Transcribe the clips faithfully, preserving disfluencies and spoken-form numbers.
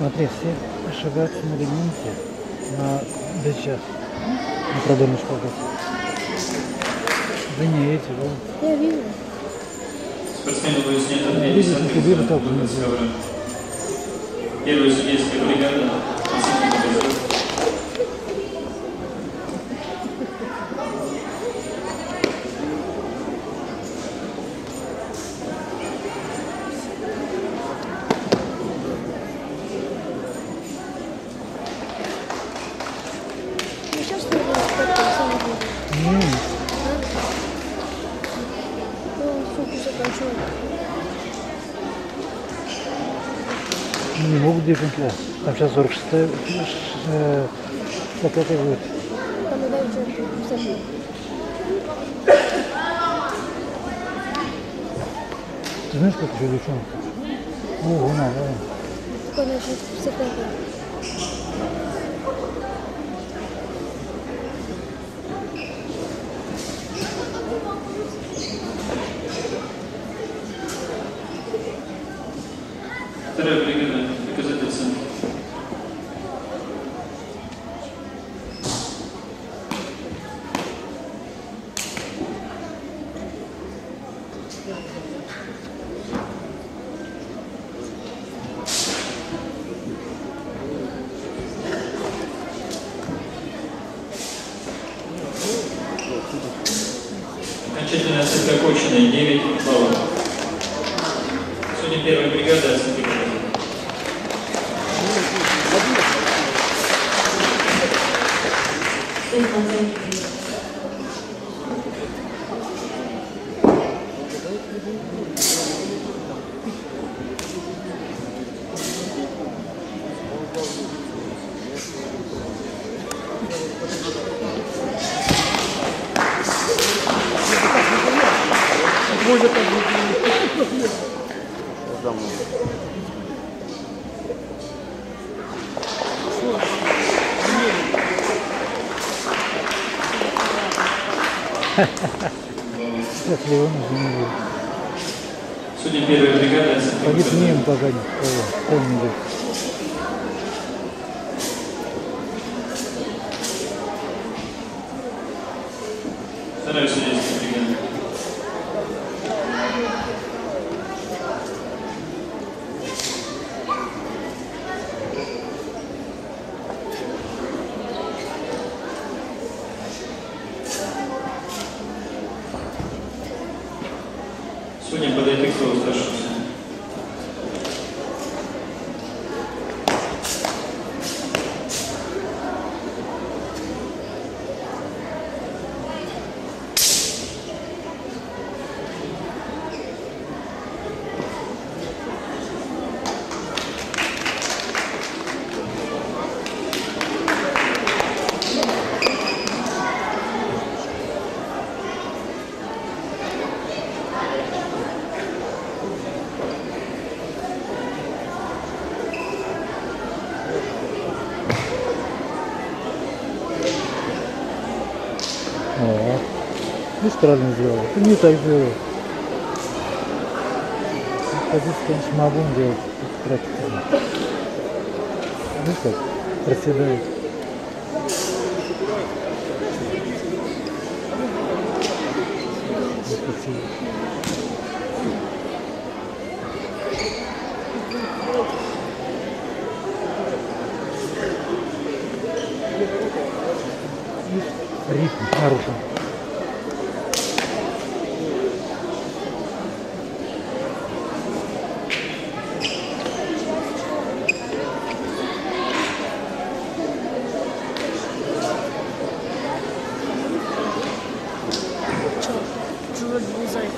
Смотри, все ошибаются на ремонте, на дачах, на продольной школе. Да не эти, да. Я вижу. Спортсмены будут сняты для Видишь, ты вижу, как десятых. не сделать. Первая судейская бригада. Ну, сейчас нужно спать, сам не Не, Ну, фокус заканчивает. не могут дефинкля. Там сейчас сорок шестая, сорок пятая будет. Там и дальше писать. Ты знаешь, как еще девчонка? О, вон она, да. Скоро начнет писать. Вторая бригада. Показатель центра. Окончательная оценка оконченная девять баллов. Судья первой бригады оценки показателей. Сейчас его нужно не будет. Судья первой бригады оценки Пойди к показателей. ним погонь. Помни. Вторая судейская бригада. Судья подойти к слову старшего судьи. О, ну правильно сделал. Ты не так сделал. Позицию, конечно, могу делать. Ну как, проседает. Спасибо. Ритм нарушен. Чувак, бузай.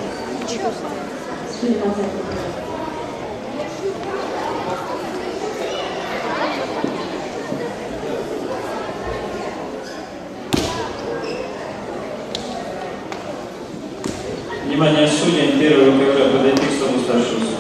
Внимание судей, первого КК подойти к столу старшего судьи.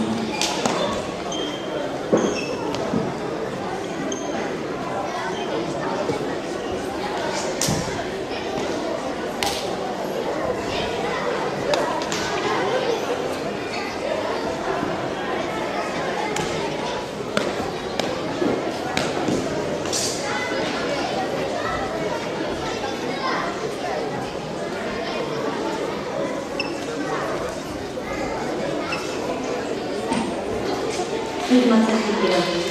сто двадцать первый.